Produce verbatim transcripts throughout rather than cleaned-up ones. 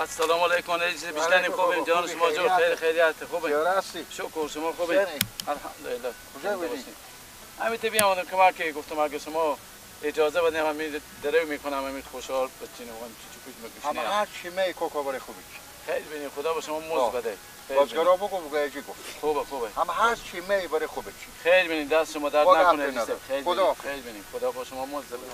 السلام علیکم. چیز بیشتر نیم خوبیم جان شما جو خیر خیریت خوبه. شکر شما خوبه. الحمدلله. کجا بودی؟ همین تو بیام اومدم کمک که گفتم اگه شما اجازه بدین همین درو میکنم همین خوشحال بچینم هم چی چی میگم. اما هر چی می کوکو بره خوبی. خیلی ببین خدا به شما موز بده. بازگرا بگو بگو اجی گفت. خوبه خوبه. اما هر چی می بره خوبه چی. خیلی ببین دست شما درد نکنه. خیلی خدا خیلی ببین خدا با شما موز بده.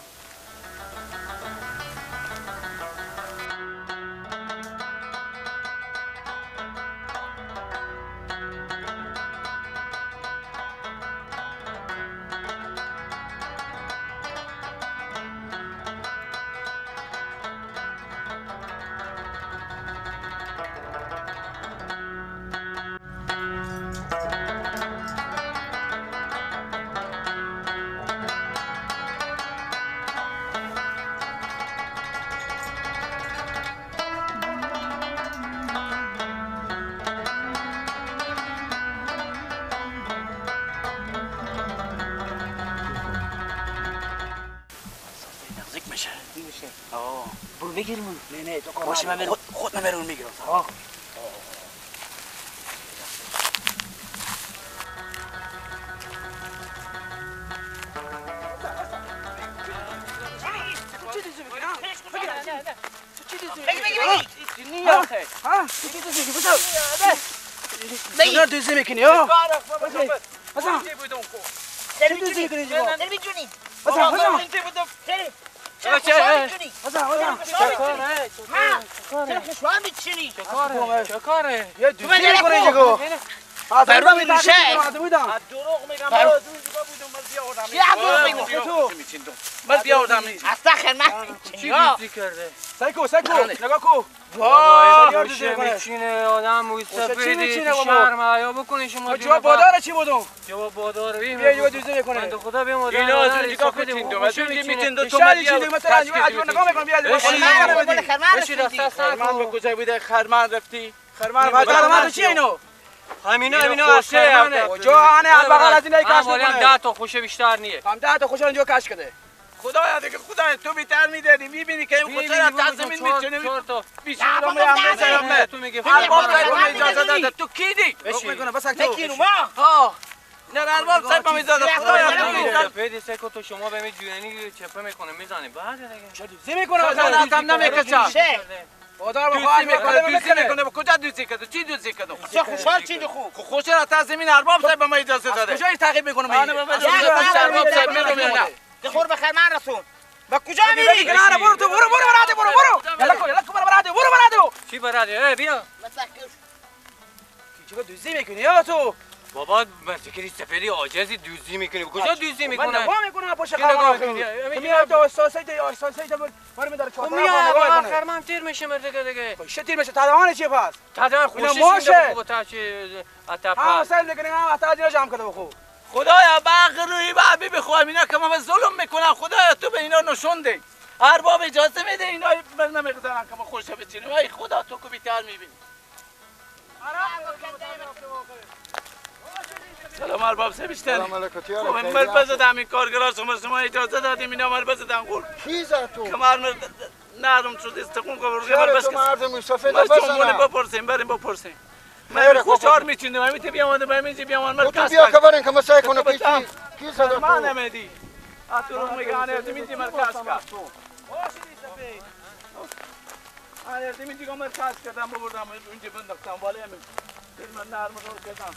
برو میگیریم. نه نه تو باشه من خود خود من برون میگیرم. ها نه دوزی میکنی ها؟ بازم چه دوزی میکنی جواب؟ نمی‌جونی. بازم بازم چرا چه می‌جونی؟ بازم بازم چه کاره؟ چرا خشوام می‌چینی؟ چه کاره؟ چه کاره؟ یه دوزی میکنی جگو برو میشه. دروغ میگم من از اون جگو بودم من بیا آدم چی دروغ میگی تو؟ من بیا آدم استخر من چی دوزی کرده؟ سایکو سایکو نگاه کو وای باشه میچینه آدم موی سفیدی تو شرم حیا بکنی شما جواب بادار چی بودم؟ جواب بادار بیم بیا یه دوزی میکنه بنده خدا بیم آدم اینا از اون جگو کچین دو از اون میچین دو تو من بیا مثلا از اون نگاه میکنم بیا بشی رفته خرمن به کجا بوده خرمن رفتی خرمن بازار من چی اینو همینا همینا از خرمنه کجا انه البقال از اینای کاش میکنه هم ده تا خوشه بیشتر نیه هم ده تا خوشه اینجا کاش کرده خدایا دیگه خدا تو بیتر میدادی میبینی که این خوشه را تا زمین میچونه چهار تا بیشتر رو میام بزنم تو میگه ارباب صاحب اجازه داده تو کی دی میکنه بس تو نکینو ما ها نه ارباب صاحب اجازه خدایا تو سفید سکو تو شما به می جوینی چپه میکنه میزنی بعد دیگه چه دوزی میکنه آدم آدم نمیکشه بادار بخواد میکنه دوزی میکنه با کجا دوزی کرده چی دوزی کرده چه خوشحال چی خوب خوشه را تا زمین ارباب صاحب به ما اجازه داده کجا تعقیب میکنه میگه ارباب صاحب میرم یا نه دخور به خرمن رسون با کجا میری کنار برو تو برو برو براده برو برو یلا کو یلا کو برو براده برو براده چی براده بیا چیکار دوزی میکنی یا تو بابا من فکری سفری عاجزی دوزی میکنی کجا دوزی میکنه من نگاه میکنم پشت خرمن میاد تو اساسای تو اساسای تو برو میداره چهار میاد خرمن تیر میشه مرده دیگه چه تیر میشه تدوان چیه پس تدوان خوشش میده بابا تا چه اتاپ ها سر میکنی ها تا جمع کرده بخو خدایا باغ روی بابی بخوام اینا که ما ظلم میکنن خدایا تو به اینا نشون ده ارباب اجازه میده اینا بر نمیگذارن که ما خوشه بچینیم ای خدا تو کو بیتر میبینی سلام ارباب صاحب بیشتر سلام علیکم تیار خب من بزدم این کارگرا شما شما اجازه دادیم اینا من بزدم گل کی زد تو کمر نرم شد استخون کو چرا تو مردم سفید بزنم بزنم بپرسیم بریم بپرسیم من خوشحال میچینم من میتونم بیام من میتونم بیام من تو بیا که برین که ما سعی کنه کی کی زد تو من نمیدی اتو میگانه میتونی مرکز کا باشی سفید آره میتونی که مرکز کردم بردم اونجا بنداختم ولی من نرم رو کردم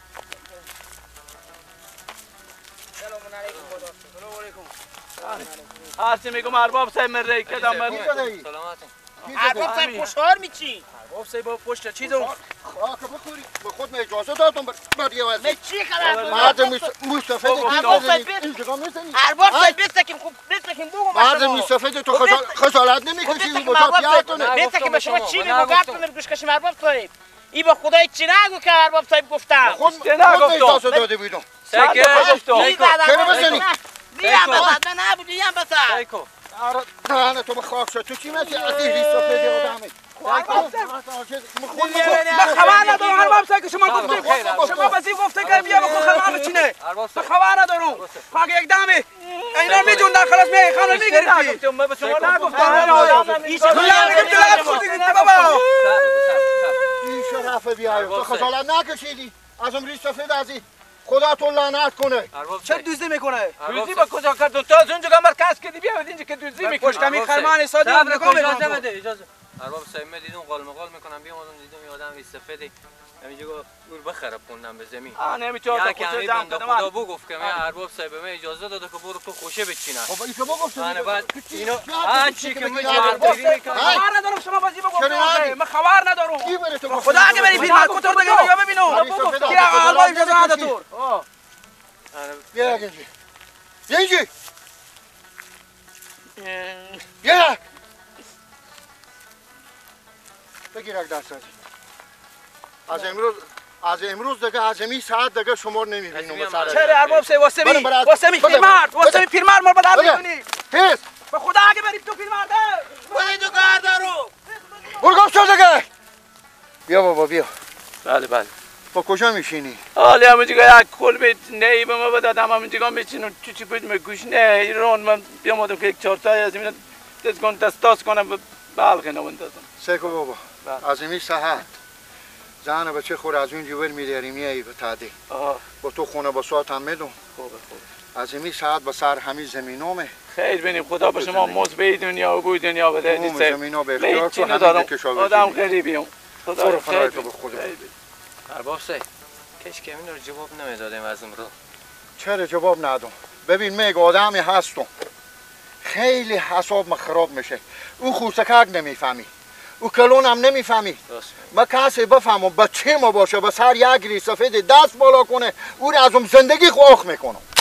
سلام علیکم خدا سلام علیکم هرچی میگم ارباب صاحب من ری کردم من سلامت ارباب صاحب خوشحال میچین ارباب صاحب با پشت چیزو آه که بخوری به خود می اجازه دادم بعد یه وقتی چی خبر مردم سفید اینجا میزنی ارباب صاحب بستکیم خوب بستکیم بگو مردم سفید تو خجالت نمیکشی با تو پیاتونه بستکیم به شما چی بگو گفت من گوش کشیم ارباب صاحب ای با خدای چی نگو که ارباب صاحب گفتم خود اجازه داده بیدم سکه چرا بزنی میام بسد من نبودیم بسد سایکو دهنه تو به خاک شد تو چی مثل از این ریس سفید آدمی من خبر ندارم ارباب صاحب که شما گفتید شما بازی گفته که بیا بخور خبر بچینه من خبر ندارم پاک یک دمه اینا میجوندن خلاص می خانم میگیرید من به شما نگفتم این شرفه بیایی تو خجالت نکشیدی از اون ریس سفید ازی خدا تو لعنت کنه چه دوزی میکنه دوزی با کجا کرد تو از اونجا که مرکز کردی بیا اینجا که دوزی میکنه پشتمی خرمان ساده نگاه اجازه بده اجازه ارباب صاحب من دیدم قال مقال میکنم بیام اون دیدم یه آدم ریس سفیدی همینجا گور بخرب خوندم به زمین آ نمیچاره تا خوشه دم خدا بو گفت که من ارباب صاحب من اجازه داده که برو تو خوشه بچینم خب این شما گفت من بعد اینو هر چی که من یادگیری میکنم خبر ندارم شما بازی بگو من خبر ندارم کی بره تو خدا اگه بری فیلم کتر دیگه یا ببینم کی آقا اجازه نده تو بیا اینجا بیا اینجا بیا بگیر دست از امروز از امروز دیگه از این ساعت دیگه شما نمیبینم سر چرا ارباب سه واسه می واسه می پیرمرد واسه می پیرمرد ما بدم میکنی هیس به خدا اگه بری تو پیرمرد برو تو کار دارو برو گم شو دیگه بیا بابا بیا بله بله با کجا میشینی حالا همونجا یک کل به نهی به ما بدادم همونجا میچینم چی چی بود میگوش نه ایران من بیامدم که یک چهارتای از این دست کن دست داست کنم به بلخ نموندازم سیکو بابا از این ساعت زن بچه خور از اون جوبر میداری میایی به تعدی با تو خونه با ساعت هم میدون خوبه خوبه از این ساعت به سر همین زمینومه خیر بینیم خدا به شما موز به دنیا و بوی دنیا بده عموم زمینا به اختیار تو همین ندارم کشاورزی آدم خیلی بیام خدا برو خیر خدای تو به خدا ارباب صاحب کش که این رو جواب نمیدادیم از امروز چرا جواب ندم ببین میگه آدمی هستم خیلی حساب خراب میشه او خوسکک نمیفهمی او کلون هم نمیفهمی ما کسی بفهمم بچه ما باشه به سر یک ریز سفید دست بالا کنه او را از اون زندگی خواه میکنم